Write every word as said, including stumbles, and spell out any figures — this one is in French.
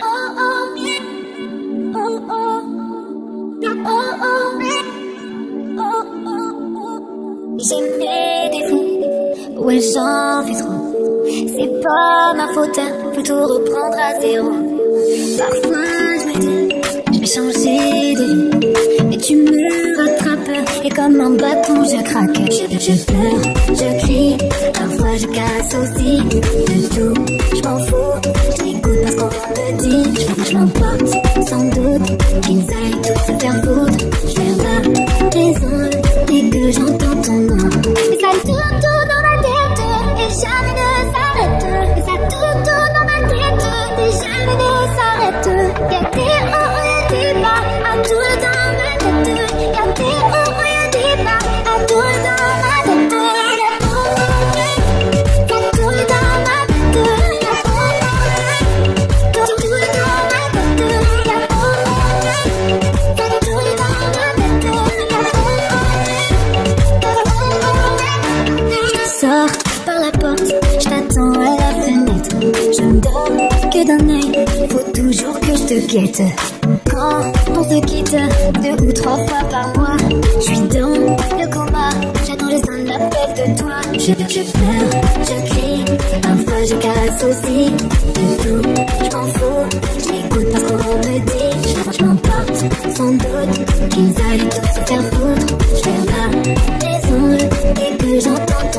J'ai mes défauts, ouais j'en fais trop. C'est pas ma faute, faut tout reprendre à zéro. Parfois je me dis, je vais changer de vie, mais tu me rattrapes et comme un bâton je craque. Je, je pleure, je crie, parfois je casse aussi. De tout, je m'en fous, je t'écoute parce qu'on me dit. Je, je m'emporte sans doute, qu'ils aillent tous se faire foutre. Je ferme la raison dès que j'entends ton nom. Mais ça tourne, tourne dans ma tête et jamais ne s'arrête. Mais ça tourne, tourne dans ma tête et jamais ne s'arrête. Y'a des hauts et des bas à tout dans ma tête. Y'a des hauts et des bas à tout dans ma tête. Ça tourne dans ma tête. Y'a tout dans ma tête. Y'a ça tourne dans ma tête. Je sors par la porte, je t'attends à la fenêtre. Je me donne que d'un œil, faut toujours que je te guette. Quand on se quitte deux ou trois fois par mois, je suis dans le coma, j'attends le son de l'appel de toi. Je, je pleure, je crie, parfois je casse aussi. De tout, je m'en fous, je l'écoute parce qu'on me dit. Je, je m'emporte sans doute, qu'ils aillent tous se faire foutre. Je ferme la raison dès que j'entends